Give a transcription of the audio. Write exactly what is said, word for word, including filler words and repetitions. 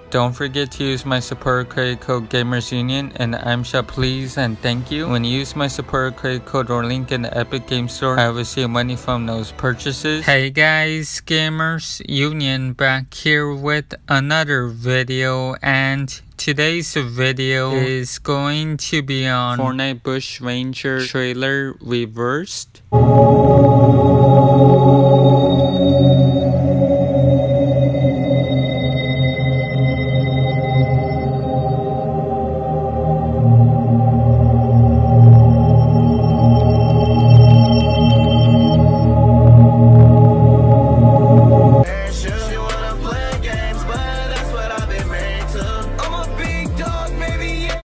Don't forget to use my support credit code Gamers Union and I'm Sha. Please and thank you. When you use my support credit code or link in the Epic Game Store, I will receive money from those purchases. Hey guys, Gamers Union back here with another video, and today's video is going to be on Fortnite Bush Ranger trailer reversed.